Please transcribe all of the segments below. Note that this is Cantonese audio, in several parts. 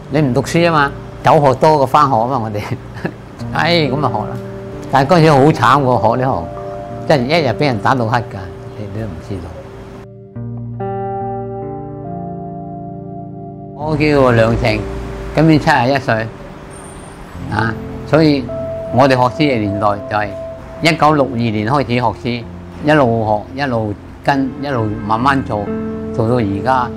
你唔讀書啊嘛，走學多過翻學啊嘛，我哋，咁就學啦。但係嗰陣時好慘喎，學呢行，真係一日俾人打到黑㗎，你都唔知道。我叫梁成，今年71歲，所以我哋學師嘅年代就係1962年開始學師，一路學一路跟，一路慢慢做到而家。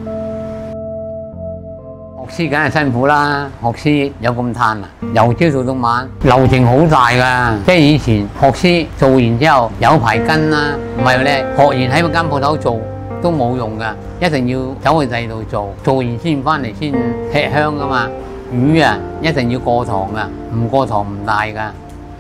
學師梗係辛苦啦，學師有咁嘆啊，由朝做到晚，流程好大噶。即係以前學師做完之後有排跟啦，唔係咧學完喺嗰間鋪頭做都冇用噶，一定要走去第二度做，做完先翻嚟先吃香噶嘛。魚啊一定要過堂噶，唔過堂唔大噶。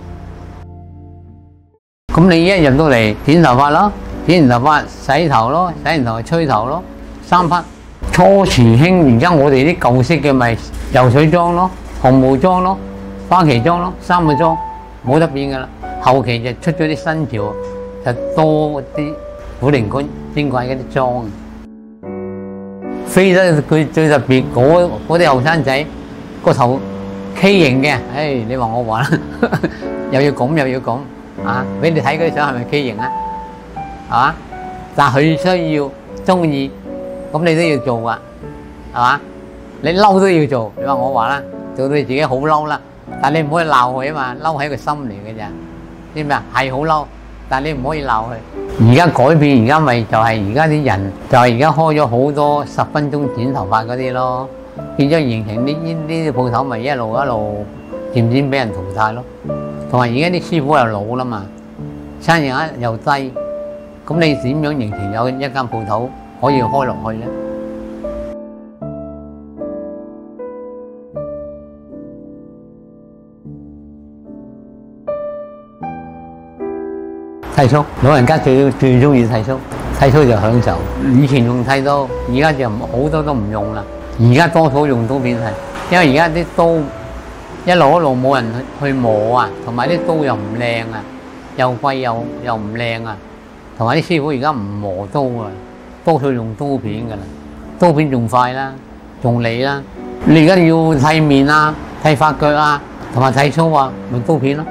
咁你一入到嚟剪頭髮咯，剪完頭髮洗頭咯，洗完頭吹頭咯，3匹。初時興，而家我哋啲舊式嘅咪游水裝咯、紅毛裝咯、花旗裝咯，3個裝冇得變噶啦。後期就出咗啲新潮，就多啲古靈精怪嗰啲裝。飛得佢最特別嗰啲後生仔個頭畸形嘅，你話我話啦，又要咁又要咁俾你睇嗰啲相係咪畸形啊？係嘛？但係佢需要中意。咁你都要做噶，係嘛？你嬲都要做。你話我話啦，做到你自己好嬲啦，但你唔可以鬧佢啊嘛，嬲係一個心嚟嘅咋，知唔知啊？係好嬲，但你唔可以鬧佢。而家改變，而家咪就係而家啲人就係而家開咗好多10分鐘剪頭髮嗰啲咯，變咗形成呢啲鋪頭咪一路漸漸俾人淘汰咯。同埋而家啲師傅又老啦嘛，生意額又低，咁你點樣形成有一間鋪頭可以開落去咧？剃鬚，老人家最中意剃鬚，剃鬚就享受。以前用剃刀，而家就好多都唔用啦。而家多數用刀片剃，因為而家啲刀一路冇人去磨啊，同埋啲刀又唔靚啊，又貴又唔靚啊，同埋啲師傅而家唔磨刀啊。多數用刀片噶啦，刀片仲快啦，仲利啦。你而家要剃面啊、剃髮腳啊，同埋剃鬚啊，咪刀片咯。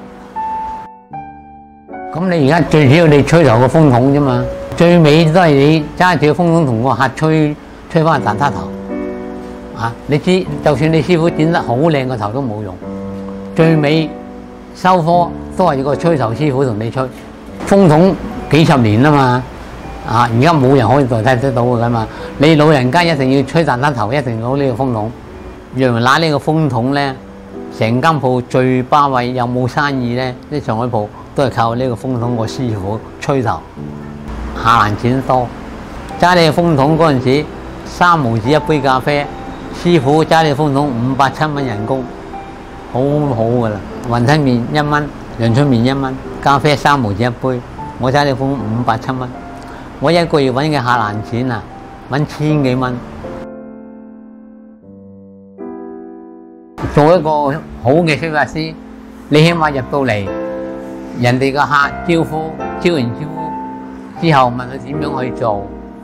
咁你而家最主要你吹頭個風筒啫嘛，最尾都係你揸住個風筒同個客吹翻個蛋撻頭。你知就算你師傅剪得好靚個頭都冇用，最尾收科都係要個吹頭師傅同你吹。風筒幾十年啦嘛。而家冇人可以代替得到㗎嘛？你老人家一定要吹蛋撻頭，一定攞呢個風筒。原來拿呢個風筒咧，成間鋪最巴閉，有冇生意咧？啲上海鋪都係靠呢個風筒個師傅吹頭，下欄錢多。揸呢個風筒嗰陣時，3毫子一杯咖啡，師傅揸呢個風筒500-7蚊人工，好好㗎啦。雲吞麵1蚊，陽春麵1蚊，咖啡3毫子一杯。我揸呢個風筒500-7蚊。我一個月揾嘅下欄錢啊，揾1000幾蚊。做一個好嘅吹髮師，你起碼入到嚟，人哋個客招呼，招完招呼之後問佢點樣去做，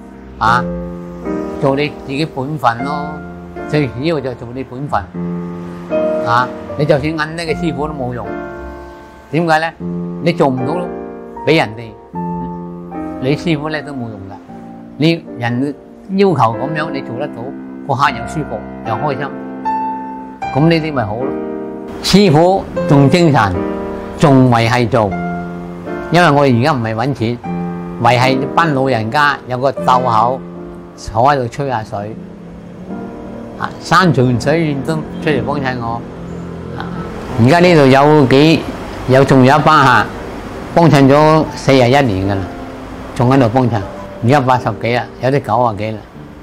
做你自己本分咯。最主要就做你本分，你就算揾呢個師傅都冇用。點解咧？你做唔到俾人哋。你師傅咧都冇用噶，你人要求咁樣，你做得到，個客又舒服又開心，咁呢啲咪好咯。師傅仲精神，仲維繫做，因為我而家唔係揾錢，維繫一班老人家有個竇口坐喺度吹下水，山長水遠都出嚟幫襯我。而家呢度仲有一班客幫襯咗41年噶啦。仲喺度幫襯，而家80幾啦，有啲90幾啦。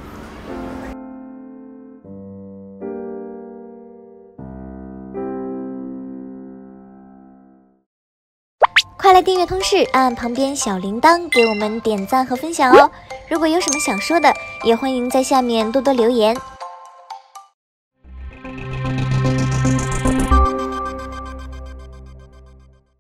快来订阅通识，按旁边小铃铛给我们点赞和分享哦！如果有什么想说的，也欢迎在下面多多留言。